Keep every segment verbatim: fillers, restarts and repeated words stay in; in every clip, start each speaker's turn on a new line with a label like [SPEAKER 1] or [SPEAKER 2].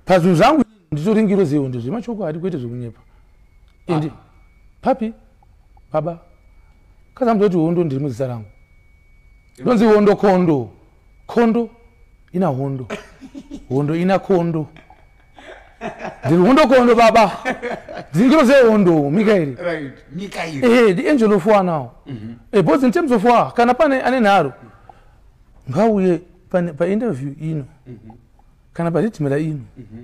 [SPEAKER 1] pazvinhu zvangu ndichoringiro zehondo zvemachoko hadi kuite zvekunyepa ende papi baba kazamudoti hondo ndiri muzisa rangu ndonzi hondokondo kondo ina hondo hondo ina kondo ndiri hondokondo baba dzingiro zehondo mikaeri
[SPEAKER 2] Right. Mikael.
[SPEAKER 1] eh the angel of war now eh both in terms of war kana pane ane nharo ngauye pane pa interview ino kana pa ritmela ino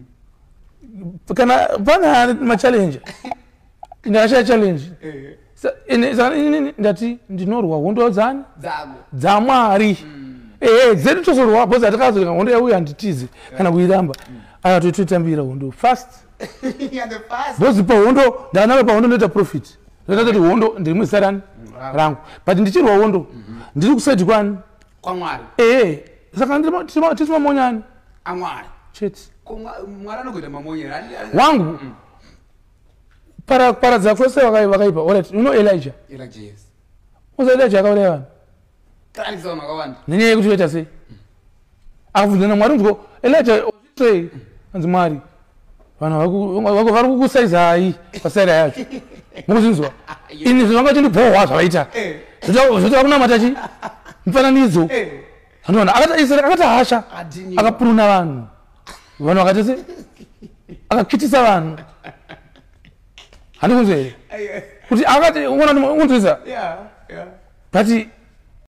[SPEAKER 1] kana pana ma challenge ndasha challenge ine zani ndati ndinorwa hondo dzani
[SPEAKER 2] Dzamo.
[SPEAKER 1] dzamwari eh dzedu tosorwa boza takazoka hondo yauya nditize kana kuiramba aya totambira hondo fast
[SPEAKER 2] Yeah, the fast.
[SPEAKER 1] bozi pa hondo ndanawe pa hondo ndoita profit ndoita kuti hondo ndiri muzisarani rangu but ndichirwa hondo ndiri kuside kwani
[SPEAKER 2] Kwa Mwari.
[SPEAKER 1] eh saka ndiri tisima monyani
[SPEAKER 2] Amwari.
[SPEAKER 1] cheti
[SPEAKER 2] Mwari anokuita mamonyera.
[SPEAKER 1] wangu para para za kwese wakai wakaipa alright you know Elijah
[SPEAKER 2] Ila Jesus.
[SPEAKER 1] uza Elijah akauraya vanhu
[SPEAKER 2] Tani sawa makawanda.
[SPEAKER 1] nenyaya yekuti waita sei akabvunza namwari ngo Elijah sei anzi mwari vanhu vako vari kukusaizai pasaira yacho mukuzinzwa ini zvanga chindibohwa zvavaita zvotava kunamata chi mufananidzo anoona akati Israeri akati hasha akapuruna vanhu vanhu vakati se akakitisa vanhu handikunzwa here kuti akati unzwisa
[SPEAKER 2] Yeah, yeah.
[SPEAKER 1] but